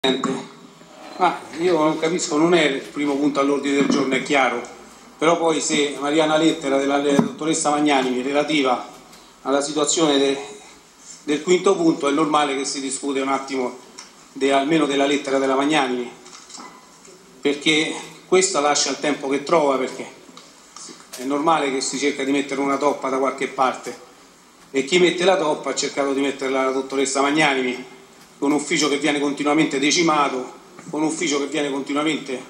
Io non capisco, non è il primo punto all'ordine del giorno, è chiaro, però poi se Mariana lettera della dottoressa Magnanimi relativa alla situazione del quinto punto è normale che si discute un attimo almeno della lettera della Magnanimi, perché questa lascia il tempo che trova, perché è normale che si cerca di mettere una toppa da qualche parte e chi mette la toppa ha cercato di metterla la dottoressa Magnanimi, con un ufficio che viene continuamente decimato, con un ufficio che viene continuamente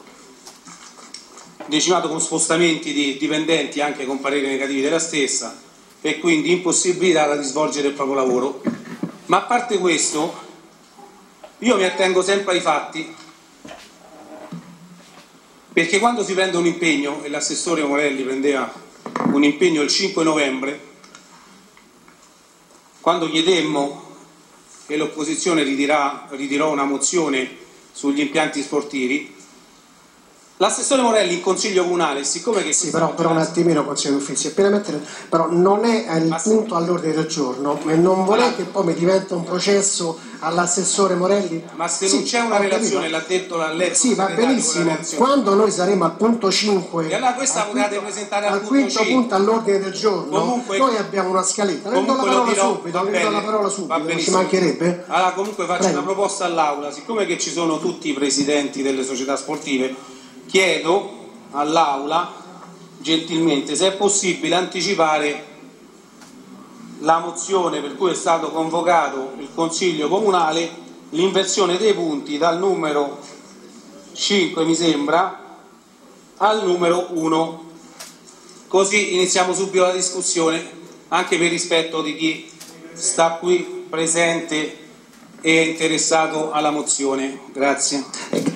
decimato con spostamenti di dipendenti anche con pareri negativi della stessa e quindi impossibilitata di svolgere il proprio lavoro. Ma a parte questo, io mi attengo sempre ai fatti, perché quando si prende un impegno, e l'assessore Morelli prendeva un impegno il 5 novembre, quando chiedemmo che l'opposizione ritirò una mozione sugli impianti sportivi, l'assessore Morelli in consiglio comunale, siccome che sì, però un attimino, consigliere Uffizi, appena mettere, però non è il punto all'ordine del giorno e non vorrei che poi mi diventa un processo all'assessore Morelli. Ma se non c'è una relazione, l'ha detto, l'ha letto. Sì, va benissimo, quando noi saremo al punto 5 e allora questa potete presentare al quinto punto all'ordine del giorno, comunque, noi abbiamo una scaletta, le do la parola subito, non ci mancherebbe. Allora comunque faccio una proposta all'Aula, siccome che ci sono tutti i presidenti delle società sportive, chiedo all'Aula gentilmente se è possibile anticipare la mozione per cui è stato convocato il Consiglio Comunale, l'inversione dei punti dal numero 5 mi sembra al numero 1, così iniziamo subito la discussione anche per rispetto di chi sta qui presente e interessato alla mozione. Grazie.